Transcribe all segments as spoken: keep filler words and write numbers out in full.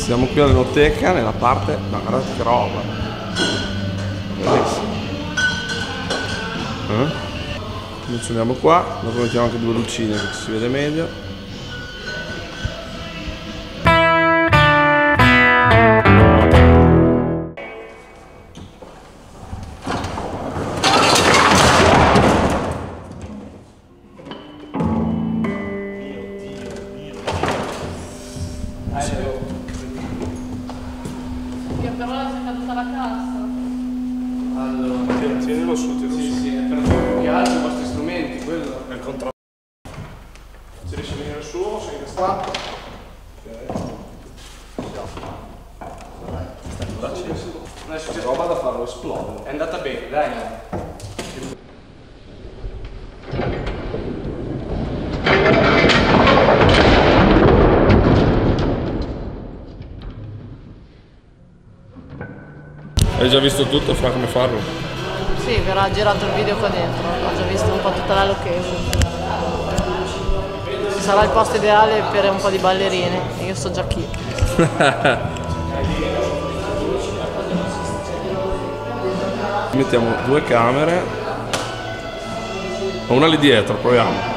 Siamo qui all'enoteca, nella parte... Ma guardate che roba! Bellissimo! Eh? Funzioniamo qua, dopo mettiamo anche due lucine che si vede meglio. Che però è caduta la cassa. Allora, tienilo su, tienilo sì, su. Sì, è per più che altro i vostri strumenti, quello. È il controllo. Si riesce a venire su o sei incastrato? Ok. Non è successo. Roba da farlo esplodere. È andata bene, dai. Hai già visto tutto, Fra, come farlo? Sì, verrà girato il video qua dentro. Ho già visto un po' tutta la location. Sarà il posto ideale per un po' di ballerine. E io so già chi. Mettiamo due camere. Una lì dietro, proviamo.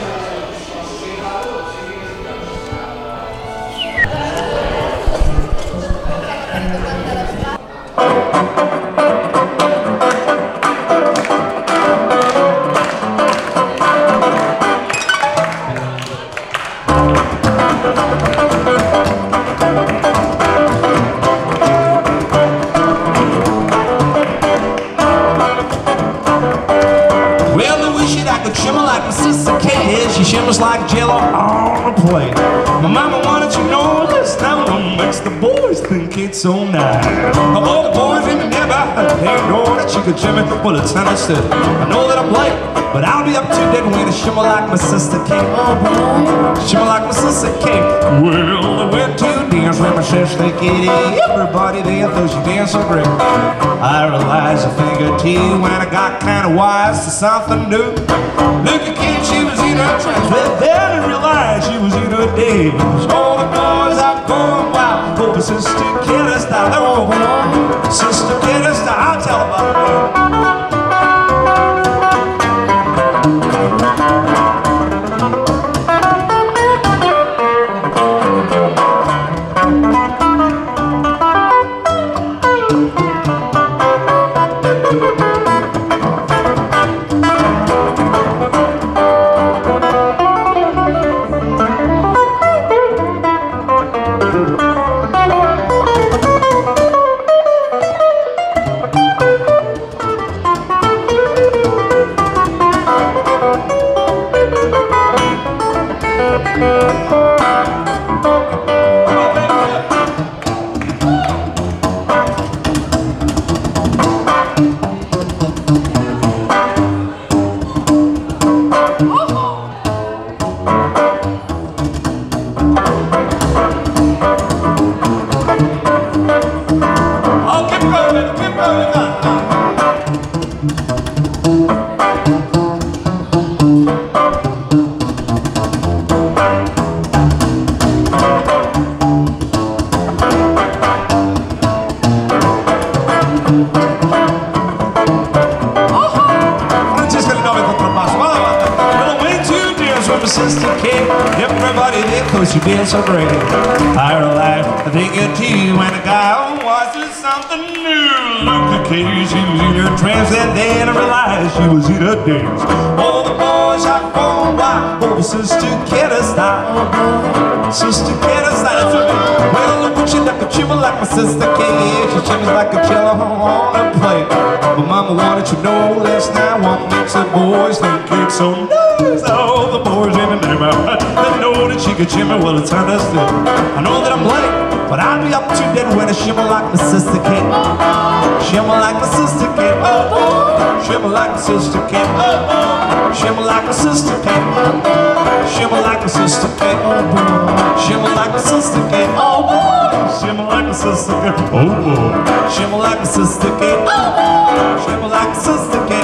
She shimmers like jello on a plate. My mama wanted to know this now what makes the boys think it's so nice. All the boys in the neighborhood, they know that she could shimmer. Well, it's understood. I know that I'm late, but I'll be up to date when I shimmer like my sister Kate. Oh boy, shimmer like my sister Kate. Well, I went to dance with my sister Katie. Everybody there thought she danced so great. I realized a thing or two when I got kind of wise to something new. Look at Kate, she was in her trance, but then I realized she was in her days. All the boys are going wild, oh, but Sister Kate style, they're all going. Sister Kate style, I'll tell about it. Sister Kate, everybody there cause you feel so great. Tired of life, I think it to you when a guy watches something new. Look at Kate, she was in her trance, and then I realized she was in her dance. All the boys are going wild over Sister Kate style. Sister Kate style, well, look what she like a chimmer like my Sister Kate. She shimmers like a cello on a plate. But Mama wanted to know last night what makes the boys think it's so nice. All the boys in the neighborhood, they know that she could shimmer, well it's understood. I know that I'm late, but I'll be up to date when I shimmer like my Sister Kate. Shimmer like my Sister Kate, oh boy. Shimmer like my Sister Kate, oh boy. Shimmer like my Sister Kate, oh boy. Shimmer like my Sister Kate, oh boy. Shimmer like my Sister Kate, oh boy. Shimmer like my Sister Kate, oh boy. Shimmer like my Sister Kate, oh boy. Shimmer like my Sister Kate.